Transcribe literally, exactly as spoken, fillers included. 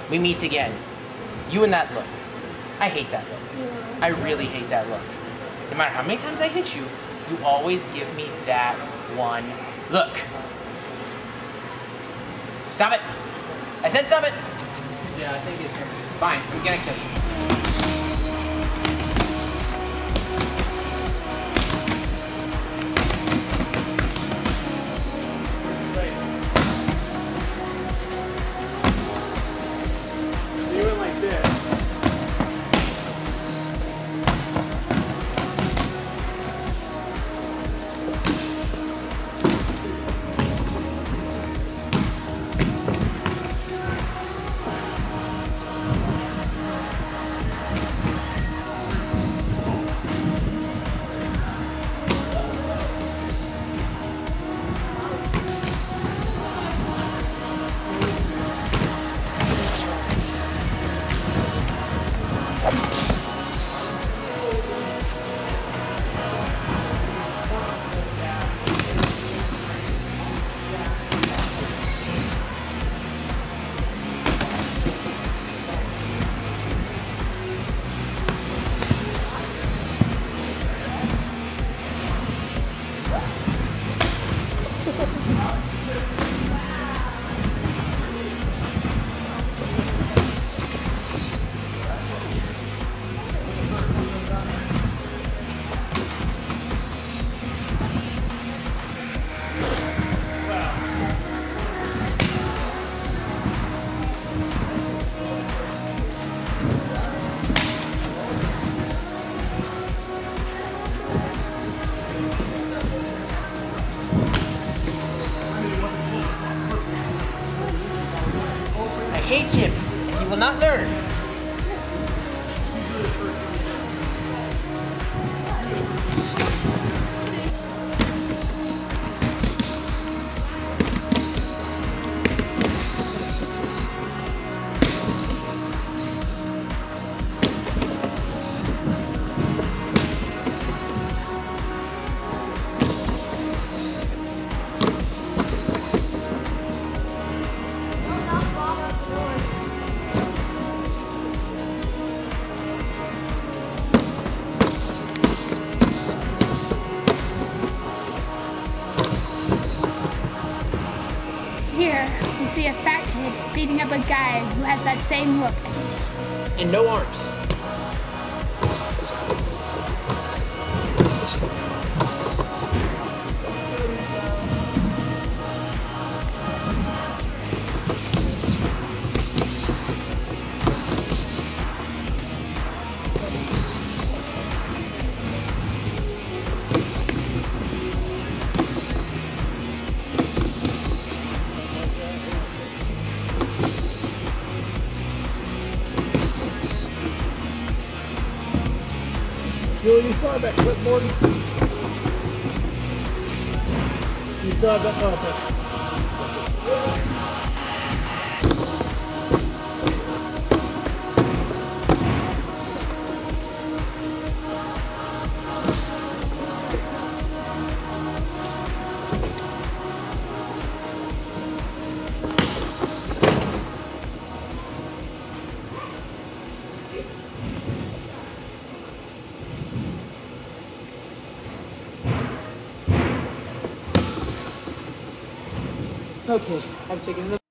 we meet again. You and that look. I hate that look. I really hate that look. No matter how many times I hit you, you always give me that one look. Stop it. I said stop it. Yeah, I think it's... Fine, I'm gonna kill you. Hates him, and he will not learn. Here, we see a fat kid beating up a guy who has that same look. And no arms. Julie, you still have that clipboard? You still have that? Oh, okay. Okay, I'm taking another.